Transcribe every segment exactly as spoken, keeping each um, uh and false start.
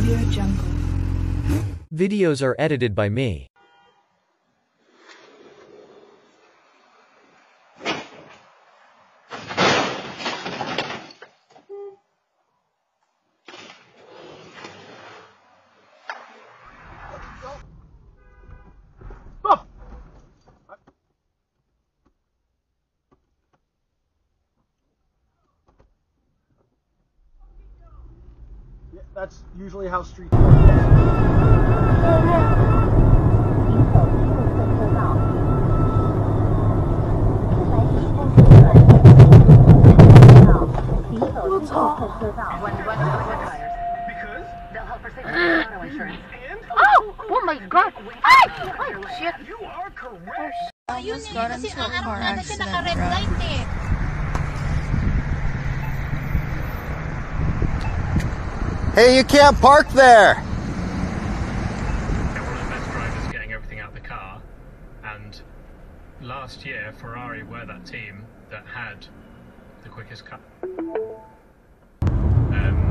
Videos are edited by me. Yeah, that's usually how street. Oh! Oh my God! Ay! Ay, shit! You are correct. Oh, shit. I just got into a car accident, naka-red bro. light eh. Hey, you can't park there! One of the best drivers getting everything out of the car, and last year Ferrari were that team that had the quickest car. Um,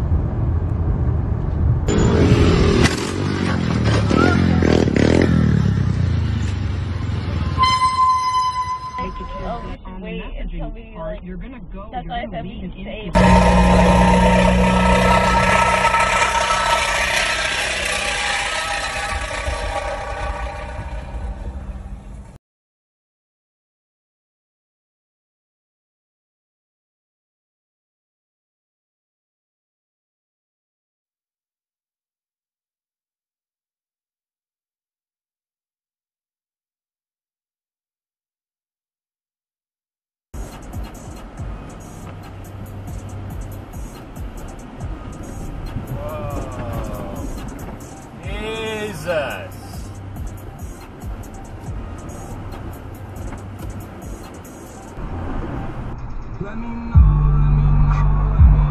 Oh, we should wait until we, like, you're gonna go, that's why I said we should save. Jesus! Let me know, let me know, let me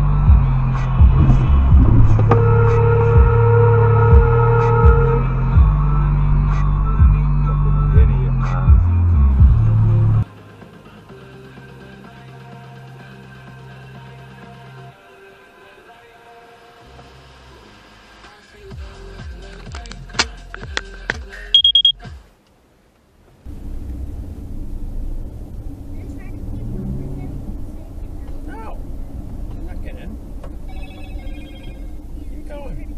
no, I'm not getting. Keep going.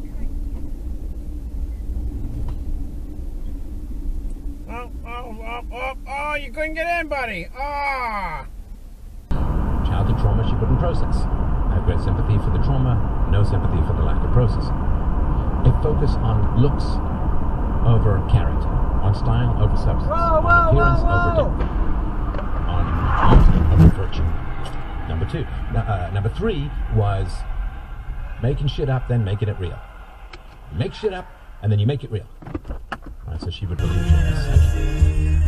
Oh, oh, oh, oh, oh, you couldn't get in, buddy. Ah. Childhood trauma she couldn't process. I have great sympathy for the trauma, no sympathy for the lack of processing. A focus on looks over character, on style over substance, Whoa, whoa, on appearance whoa, over whoa. depth, on beauty over virtue. Number two. N- uh, number three was making shit up, then making it real. You make shit up, and then you make it real. Right, so she would believe in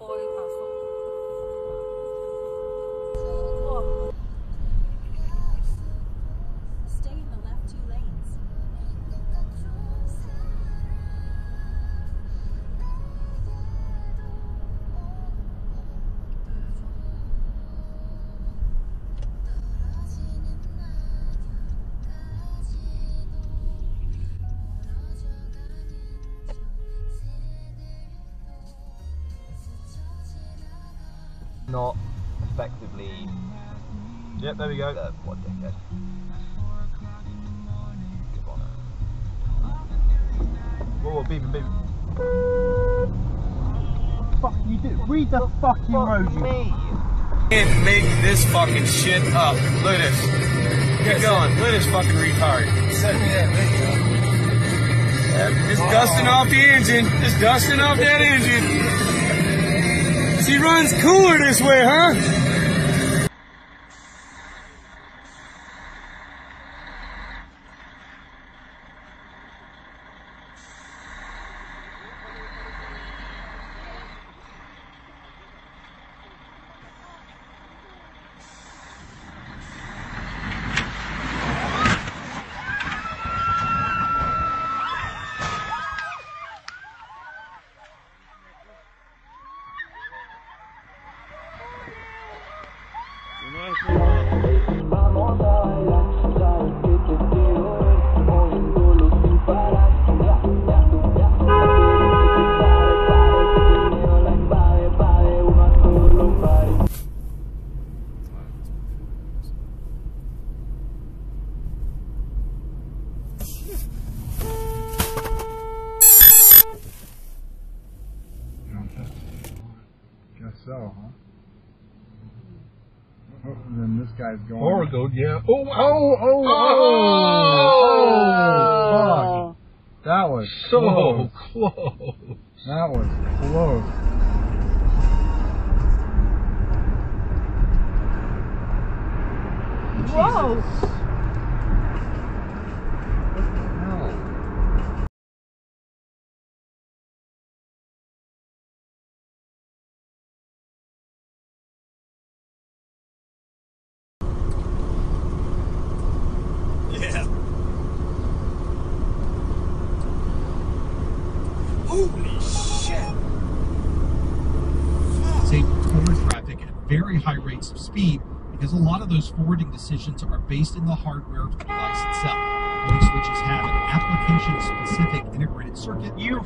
Stay in the left two lanes. Not effectively. Yep, there we go. Uh, what dickhead. Good on. Whoa, whoa, beeping, beeping. Fuck you do. Read the fucking road. Fuck me. Can't make this fucking shit up. Look at this. Get going. Look at this fucking retard. Yeah, just dusting off the engine. Just dusting off that engine. She runs cooler this way, huh? Guess so, huh? Oh, and then this guy's going. Oracle, yeah. Oh, oh, oh, oh, oh, fuck. That was so close. close. That was close. Whoa! Jesus. Holy shit! Say forward traffic at very high rates of speed because a lot of those forwarding decisions are based in the hardware of the device itself. Many switches have an application-specific integrated circuit. You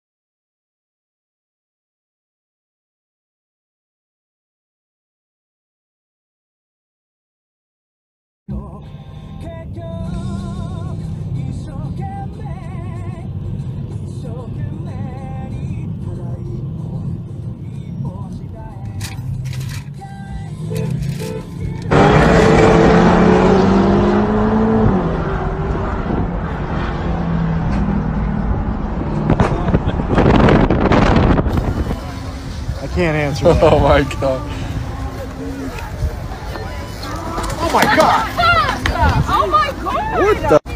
Can't answer that. Oh my god. Oh my god! Oh my god! What the?